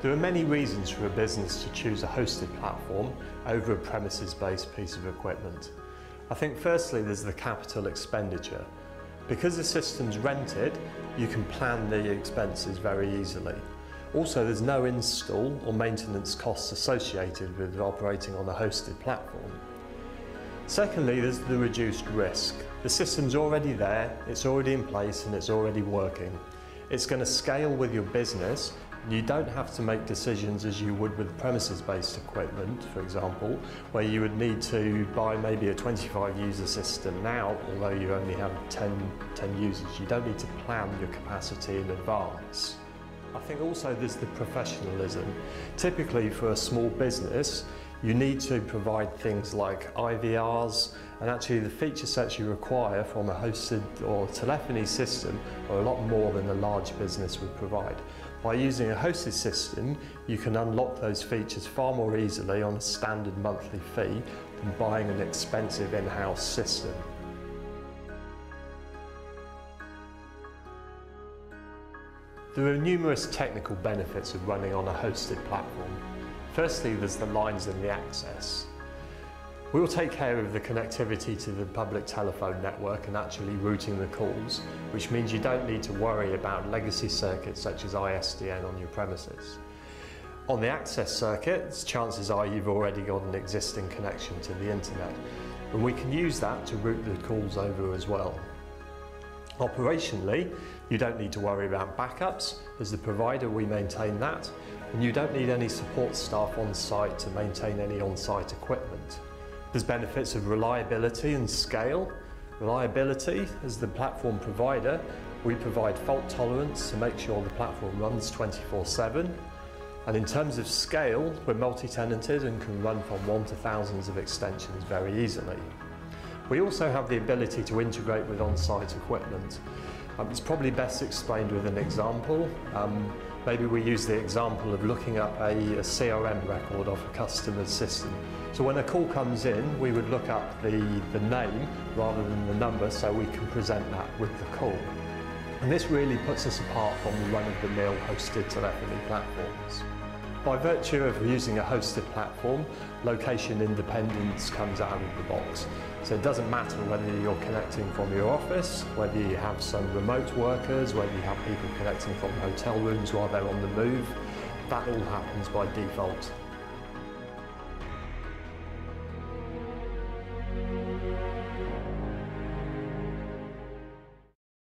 There are many reasons for a business to choose a hosted platform over a premises-based piece of equipment. I think firstly there's the capital expenditure. Because the system's rented, you can plan the expenses very easily. Also, there's no install or maintenance costs associated with operating on a hosted platform. Secondly, there's the reduced risk. The system's already there, it's already in place and it's already working. It's going to scale with your business. You don't have to make decisions as you would with premises-based equipment, for example, where you would need to buy maybe a 25-user system now, although you only have 10 users. You don't need to plan your capacity in advance. I think also there's the professionalism. Typically for a small business, you need to provide things like IVRs, and actually the feature sets you require from a hosted or telephony system are a lot more than a large business would provide. By using a hosted system, you can unlock those features far more easily on a standard monthly fee than buying an expensive in-house system. There are numerous technical benefits of running on a hosted platform. Firstly, there's the lines and the access. We'll take care of the connectivity to the public telephone network and actually routing the calls, which means you don't need to worry about legacy circuits such as ISDN on your premises. On the access circuits, chances are you've already got an existing connection to the internet, and we can use that to route the calls over as well. Operationally, you don't need to worry about backups. As the provider, we maintain that, and you don't need any support staff on site to maintain any on-site equipment. There's benefits of reliability and scale. Reliability, as the platform provider, we provide fault tolerance to make sure the platform runs 24/7. And in terms of scale, we're multi-tenanted and can run from 1 to thousands of extensions very easily. We also have the ability to integrate with on-site equipment. It's probably best explained with an example. Maybe we use the example of looking up a CRM record off a customer's system. So when a call comes in, we would look up the name rather than the number so we can present that with the call. And this really puts us apart from the run-of-the-mill hosted telephony platforms. By virtue of using a hosted platform, location independence comes out of the box. So it doesn't matter whether you're connecting from your office, whether you have some remote workers, whether you have people connecting from hotel rooms while they're on the move. That all happens by default.